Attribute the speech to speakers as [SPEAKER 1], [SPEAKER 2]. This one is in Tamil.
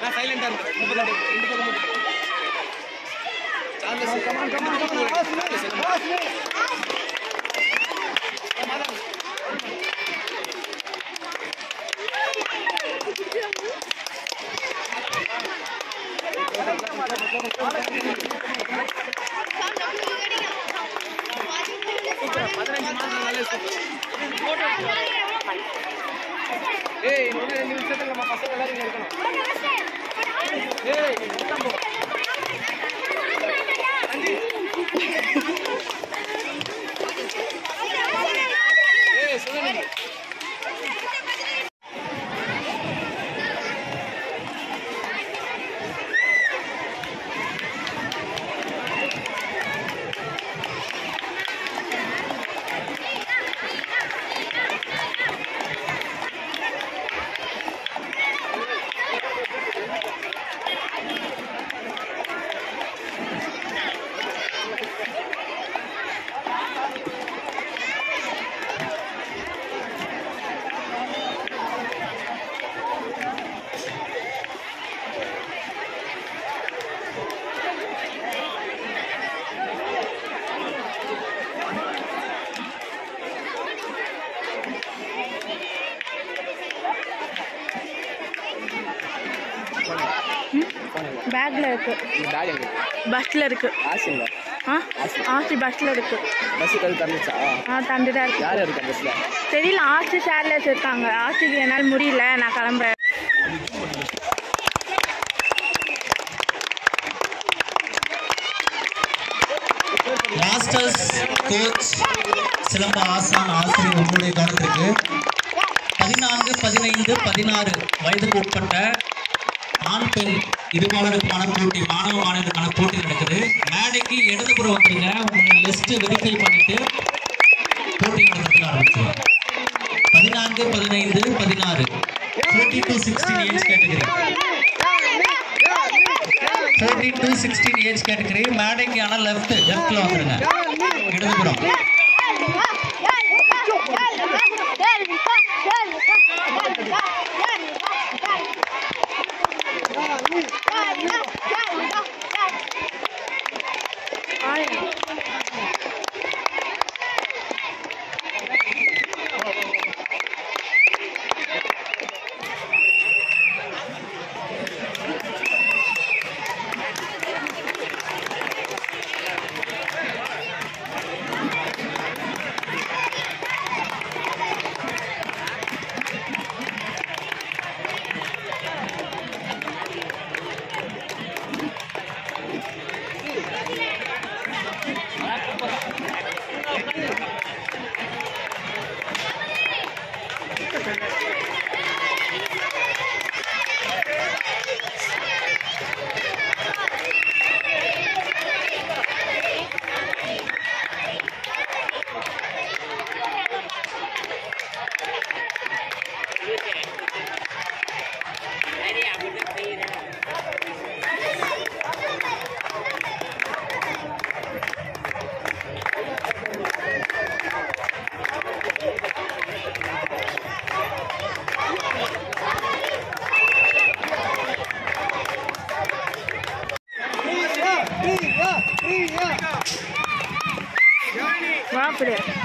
[SPEAKER 1] பேக்ல இருக்கு. பஸ்ல இருக்கு. ஆசி பஸ்ல இருக்கு. தந்துதான் இருக்கு. தெரியல, ஆசி ஷேர்ல வச்சிருக்காங்க. ஆசிக்கு என்னால் முடியல, நான் கிளம்புறேன்.
[SPEAKER 2] மாஸ்டர்ஸ் கோச் சிலம்ப ஆசான் ஆசிரியர் உங்களுடைய கவனத்திற்கு 14, 15, 16 வயதுக்கு உட்பட்ட ஆண் பெண் இருபாலருக்கான போட்டி, மாணவ மாணவர்களுக்கான போட்டி நடக்குது. மேடைக்கு இடதுபுறம் வந்துருங்க. உங்க லிஸ்ட் வெரிஃபை பண்ணிட்டு போட்டி நடத்துறதுக்கு ஆரம்பிச்சுருவாங்க. 14, 15, 16 14 to 16 age category. 14 to 16 age category. மேடைக்கு ஆனால் லெஃப்ட்ல வந்துருங்க. இடதுபுறம்.
[SPEAKER 1] வாப்படு